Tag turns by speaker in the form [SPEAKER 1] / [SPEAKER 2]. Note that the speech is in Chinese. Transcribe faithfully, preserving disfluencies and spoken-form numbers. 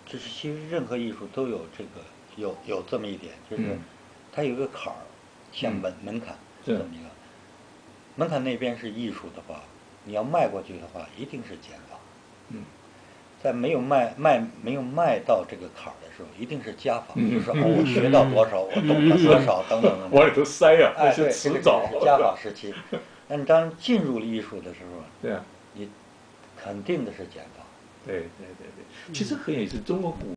[SPEAKER 1] 就是其实任何艺术都有这个有有这么一点，就是它有一个坎儿，像门门槛这么一个门槛，那边是艺术的话，你要迈过去的话，一定是减法。
[SPEAKER 2] 嗯，
[SPEAKER 1] 在没有迈迈没有迈到这个坎儿的时候，一定是加法，就是说哦，我学到多少，我懂了多少，等等等等，
[SPEAKER 2] 往里头塞呀，
[SPEAKER 1] 哎，对，
[SPEAKER 2] 那些
[SPEAKER 1] 这个
[SPEAKER 2] 词藻
[SPEAKER 1] 是加法时期。那你当进入了艺术的时候，
[SPEAKER 2] 对啊，
[SPEAKER 1] 你肯定的是减法。
[SPEAKER 2] 对对对对，其实很有意思，中国古